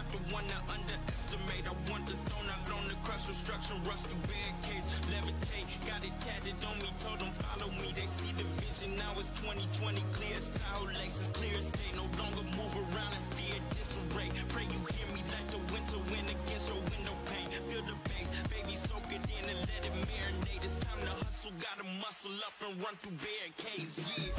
the one to underestimate. I want the throne, I loan the crush, obstruction, rush through barricades, levitate. Got it tatted on me, told them follow me. They see the vision, now it's 2020, clear as Tahoe laces, clear as day. No longer move around in fear, disarray. Pray you hear me like the winter wind against your window pane. Feel the bass, baby, soak it in and let it marinate. It's time to hustle, gotta muscle up and run through barricades, yeah.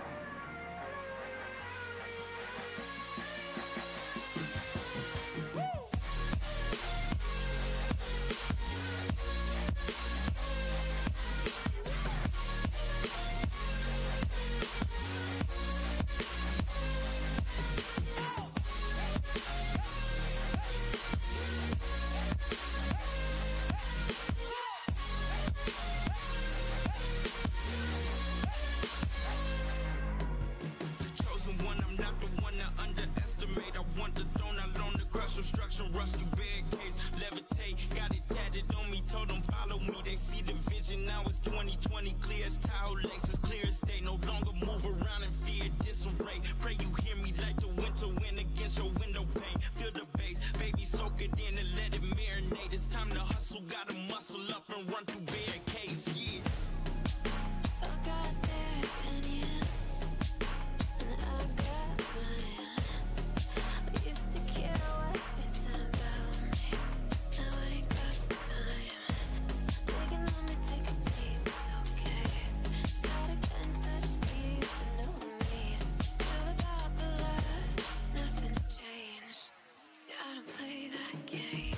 Obstruction, rush through barricades, levitate. Got it tatted on me, told them follow me. They see the vision, now it's 2020, clear as Tahoe laces, clear as day. No longer move around in fear, disarray. Pray you hear me like the winter wind against your window pane. Feel the bass, baby, soak it in and let it marinate. It's time to hustle, gotta muscle up and run through barricades, yeah. I got their opinions, and I got mine. I used to care what you said about me. Now I ain't got the time. Taking on me, take a seat, it's okay. Start again, touch sleep, but know me. Still about the love, nothing's changed. Yeah, I don't play that game.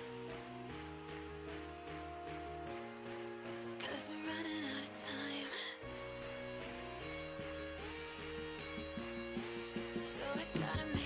'Cause we're running out of time. So I gotta make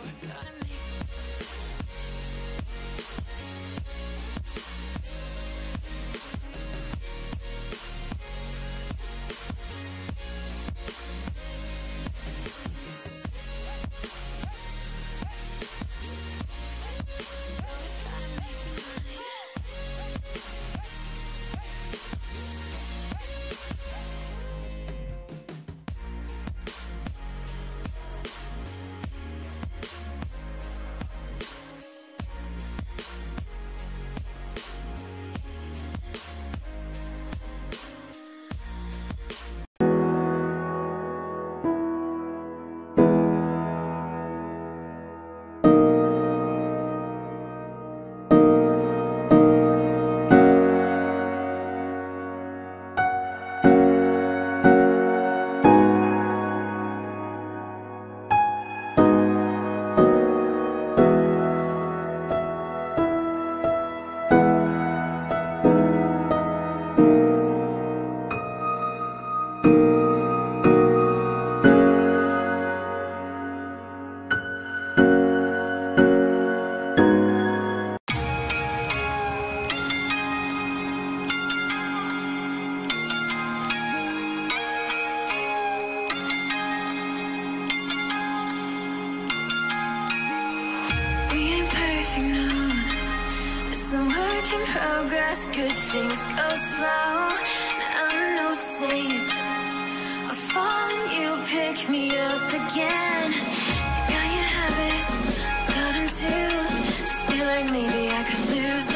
in progress, good things go slow. And I'm no saint. I fall and you pick me up again. You got your habits, got them too. Just feel like maybe I could lose